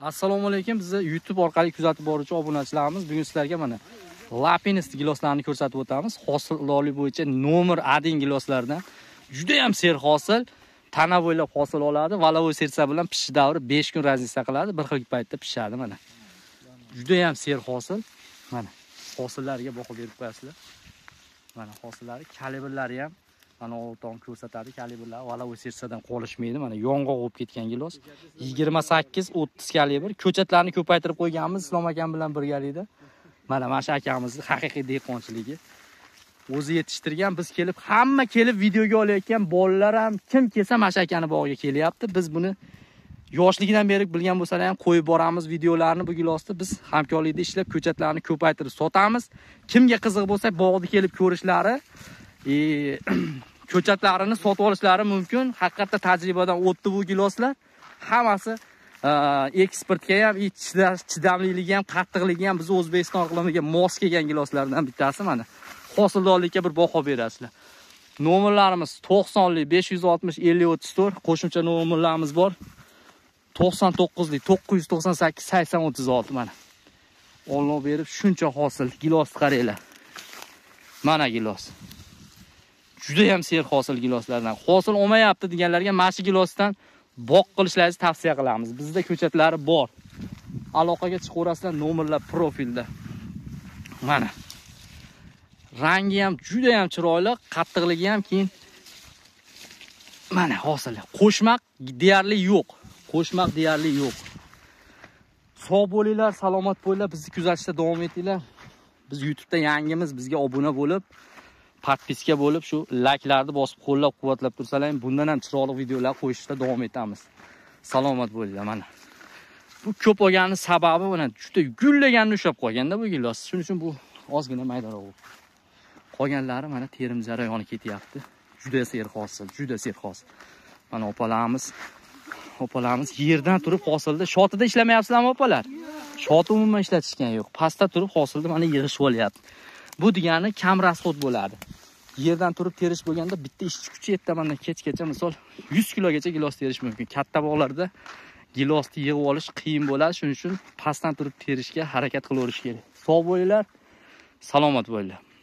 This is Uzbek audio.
Assalomu alaykum. Bizni YouTube orqali kuzatib boruvchi obunachilarimiz, bugun sizlarga mana Lapinist giloslarni ko'rsatib o'tamiz. Hosilli bo'yicha nomer 1 giloslardan juda ham serhosil, tana bo'ylab hosil oladi. Valovoy sersa bilan pishish davri 5 kun razniца qiladi, bir xil paytda pishadi mana. Juda ham serhosil. Mana hosillariga baho berib qo'yasizlar. Mana hosillari, kalibrlari ham mana o'rtoq ko'rsatadi, kalibrlar valovoy sersadan qolishmaydi. Mana yong'oq bo'lib ketgan gilos. 28-30 kalibr. Ko'chatlarni ko'paytirib qo'yganmiz Islom akam bilan birgalikda. Mana shu akamizning haqiqiy dehqonchiligi. O'zi yetishtirgan, biz kelib, hamma kelib videoga olayotgan bolalar ham kim kelsa mana shu akani bog'iga kelyapti. Biz buni yoshligidan beri bilgan bo'lsalar ham qo'yib boramiz videolarni bu gilosda. Biz hamkorlikda ishlab ko'chatlarni ko'paytirib sotamiz. Kimga qiziq bo'lsa bog'da kelib ko'rishlari, ko'chatlarini sotib olishlari mumkin. Haqiqatda tajribadan o'tdi bu giloslar. Hammasi eksportga ham, chidamliligi ham, qattiqligi ham biz O'zbekiston iqlimiga mos kelgan giloslardan bittasi mana. Hosildorlikka bir baho berasizlar. Nomerlarimiz 90lik 560 50 34, qo'shimcha nomerlarimiz bor. 99lik 998 80 36 mana. Olmo berib shuncha hosil gilos qaranglar. Mana gilos. Juda ham serhosil giloslardan. Hosil olmayapti deganlarga mana shu gilosdan boq qilishlaringizni tavsiya qilamiz. Bizda ko'chatlari bor. Aloqaga chiqaverasizlar, nomerlar profilda. Mana. Rangi ham juda ham chiroyli, qattiqligi ham keyin mana hosil. Qo'shmaq deyarli yo'q. Qo'shmaq deyarli yo'q. Sog' bo'linglar, salomat bo'linglar, bizni kuzatishda davom etinglar. Biz YouTube'da yangimiz, bizga obuna bo'lib, podpiska bo'lib, shu layklarni bosib qo'llab-quvvatlab tursalar, bundan ham chiroyli videolar qo'yishda davom etamiz. Salomat bo'linglar mana. Bu ko'p olgani sababi mana juda gullaganni ushlab qo'yganda bu gilos. Shuning uchun bu ozgina maydaroq bo'ldi. Qolganlari mana terim jarayoni ketyapti. Juda serhosil, juda serhosil. Mana opalarimiz yerdan turib hosilda shotida ishlamayapsizlarmi opalar? Shoti umuman ishlatishgan yo'q. Pastda turib hosilda mana yig'ishib olyapti. Bu degani kam rasxod bo'ladi. Yerdan turib terish bo'lganda bitta ishchi kuchi yetamandan kechgacha misol 100 kilogacha gilos terish mumkin. Katta bog'larda gilosni yig'ib olish qiyin bo'ladi. Shuning uchun pastdan turib terishga harakat qilaverish kerak. Sog' bo'linglar, salomat bo'linglar.